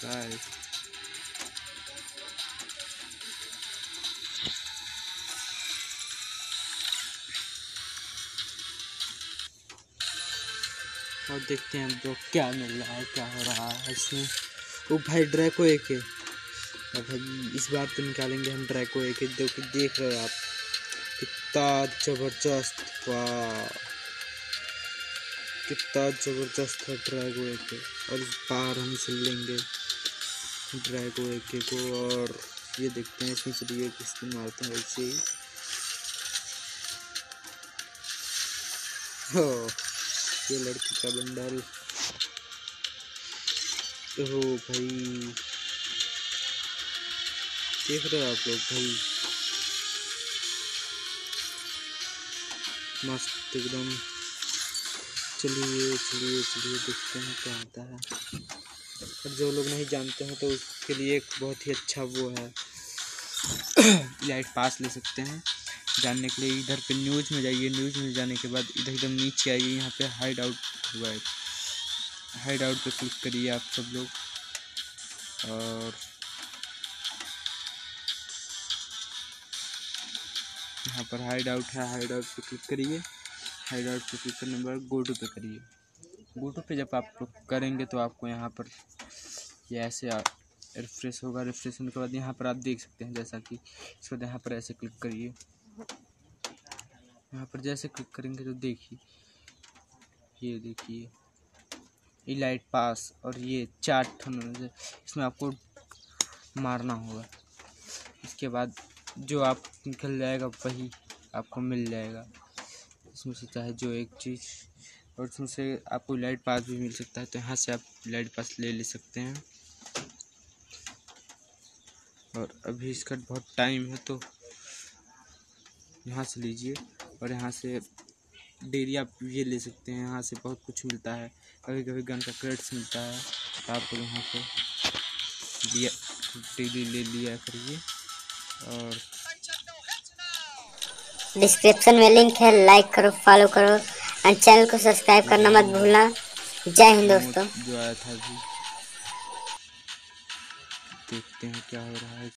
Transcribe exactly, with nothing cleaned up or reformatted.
Bye. और देखते हैं ब्रो क्या मिल रहा है, क्या हो रहा है इसमें। वो भाई ड्रैको एक है भाई, इस बार तो निकालेंगे हम ड्रैको एक है। जो कि देख रहे हो आप कितना जबरदस्त, वाह कितना जबरदस्त है ड्रैगो एक है। और इस बार हम इसे लेंगे ड्रैगो एक को। और ये देखते हैं इसमें से ये किसको मारते हैं वैसे ही। हो ये लड़की का बंडल, हो भाई देख रहे हो आप लोग भाई, मस्त एकदम। चलिए चलिए चलिए देखते हैं क्या आता है। और जो लोग नहीं जानते हैं तो उसके लिए एक बहुत ही अच्छा वो है, लाइट पास ले सकते हैं। जानने के लिए इधर पे न्यूज़ में जाइए, न्यूज़ में जाने के बाद इधर एकदम नीचे आइए, यहाँ पे हाइड आउट हुआ है, हाइड आउट पे क्लिक करिए आप सब लोग। और यहाँ पर हाइड आउट है, हाइड आउट पे क्लिक करिए। हाइड आउट पे क्लिक करने के बाद गो टू पे करिए। गो टू पे जब आप लोग करेंगे तो आपको यहाँ पर ये ऐसे रिफ्रेश होगा। रिफ्रेश होने के बाद यहाँ पर आप देख सकते हैं, जैसा कि इसके बाद यहाँ पर ऐसे क्लिक करिए। यहाँ पर जैसे क्लिक करेंगे तो देखिए, ये देखिए ये लाइट पास और ये चार ठन, इसमें आपको मारना होगा। इसके बाद जो आप निकल जाएगा वही आपको मिल जाएगा। इसमें से चाहे जो एक चीज़, और इसमें से आपको लाइट पास भी मिल सकता है, तो यहाँ से आप लाइट पास ले ले सकते हैं। और अभी इसका बहुत टाइम है तो यहाँ से लीजिए। और यहाँ से डेरी आप ये ले सकते हैं, यहाँ से बहुत कुछ मिलता है। कभी कभी गन का क्रेडिट्स मिलता है, तो आपको यहाँ से लिया डेली ले लिया करिए। और डिस्क्रिप्शन में लिंक है, लाइक करो, फॉलो करो एंड चैनल को सब्सक्राइब करना मत भूलना। जय हिंद दोस्तों। जो आया था अभी, देखते हैं क्या हो रहा है।